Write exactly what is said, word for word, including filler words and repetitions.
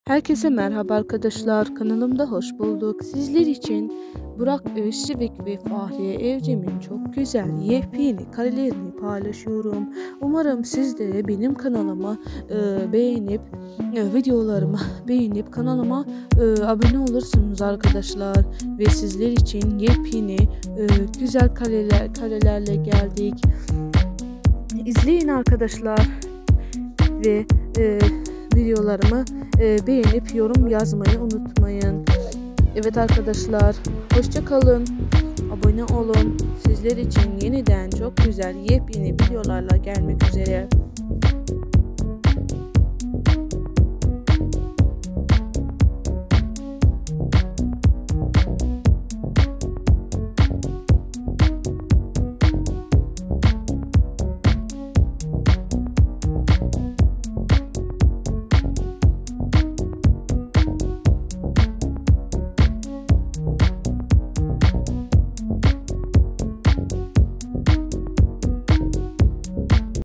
Herkese merhaba arkadaşlar, kanalımda hoş bulduk. Sizler için Burak Özçivit ve Fahriye Evcim'in çok güzel yepyeni karelerini paylaşıyorum. Umarım siz de benim kanalıma e, beğenip e, videolarımı beğenip kanalıma e, abone olursunuz arkadaşlar. Ve sizler için yepyeni e, güzel kareler karelerle geldik. İzleyin arkadaşlar ve e, videolarımı e, beğenip yorum yazmayı unutmayın. Evet arkadaşlar, hoşça kalın, abone olun. Sizler için yeniden çok güzel yepyeni videolarla gelmek üzere.